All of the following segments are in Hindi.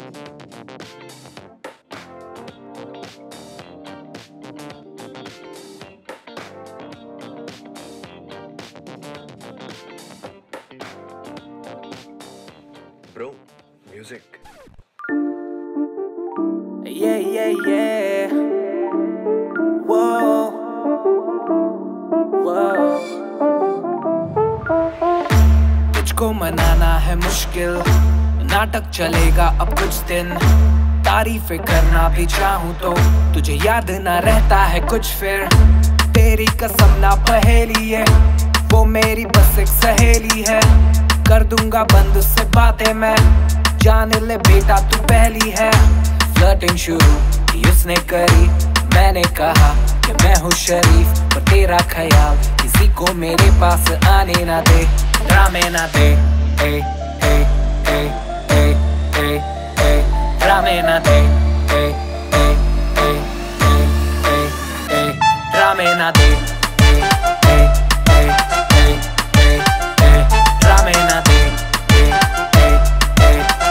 Bro, music. Yeah, yeah, yeah. Whoa, whoa. तुझको मनाना है मुश्किल, नाटक चलेगा अब कुछ दिन। तारीफें करना भी चाहूँ तो तुझे याद ना रहता है कुछ फिर। तेरी कसम ना पहेली है, वो मेरी बस एक सहेली है। कर दूंगा बंद से बातें मैं, जान ले बेटा तू पहली है। फ्लर्टिंग शुरू की उसने करी, मैंने कहा कि मैं हूँ शरीफ, पर तेरा ख्याल किसी को मेरे पास आने ना दे। ड्रामे ना दे, ए ए ए ए ए ए ड्रामे ना दे, ए ए ए ए ए ए ड्रामे ना दे, ए ए ए ए ए ए ड्रामे ना दे, ए ए ए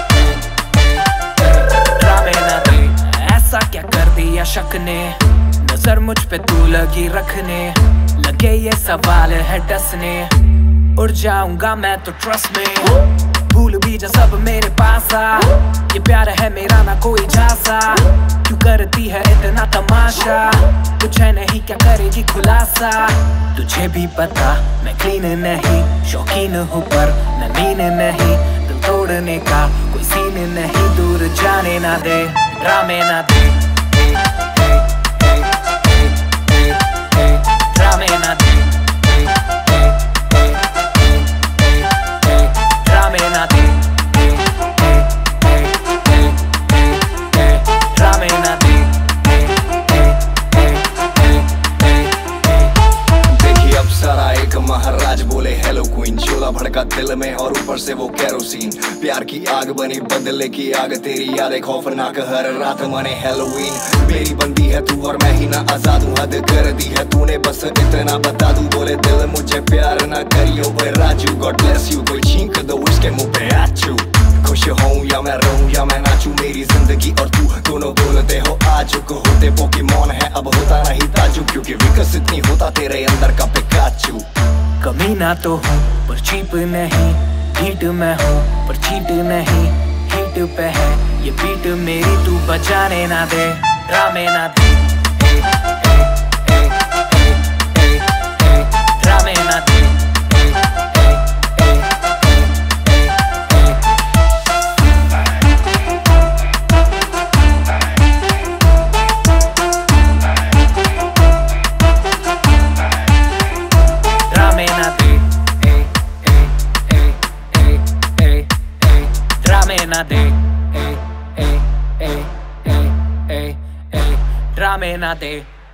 ए ड्रामे ना दे। ऐसा क्या कर दिया शक ने, नजर मुझ पे तू लगी रखने। लगे ये सवाल है डसने, उड़ जाऊंगा मैं तो ट्रस्ट में। भूल भी जा सब मेरे पास आ, ये प्यार है मेरा ना कोई झांसा। क्यों करती है इतना तमाशा, कुछ है नहीं क्या करेगी खुलासा। तुझे भी पता मैं क्लीन नहीं, शौकीन हूँ पर मैं मीन नहीं। दिल तोड़ने का कोई सीन नहीं, दूर जाने ना दे। ड्रामे ना दे, ए ए ए ए ए ए ड्रामे ना दे, ए ए ए ए ए ए ड्रामे ना दे, ए ए ए ए ए ए ड्रामे ना दे, ए ए ए ए ए ए। देखिए अब सारा एक महाराज बोले हेलो क्वीन, शोला भड़का दिल में और ऊपर से वो कैरोसिन। प्यार की आग बनी बदले की आग, तेरी यादें खौफनाक हर रात मने हेलोवीन। मेरी बंदी है तू और मैं ही ना आजाद हूँ, हद कर दी है तूने बस इतना बता दूं। बोले दिल मुझे प्यार ना करियो भाई राजू, गॉड ब्लेस यू। कोई छींक दो उसके मुंह पे आचू। खुश हूँ या मैं रहूँ या मैं नाचूं, मेरी जिंदगी और तू दोनों बोलते हो आज को होते पोकेमॉन है अब होता नहीं ताजू। क्योंकि विकसित नहीं होता तेरे अंदर का पिकाचू। कमीना तो हूँ पर चीप नहीं, हीट मैं हूँ पर चीट नहीं। हीट पे है ये बीट मेरी, तू बजाने ना दे। ड्रामे ना दे, ए ए ए ए ए ए ड्रामे ना दे, ए ए ए ए ए ए। ड्रामे ना दे, ए ए ए ए ए ए ड्रामे ना दे, ए ए ए ए ए ए ड्रामे ना दे।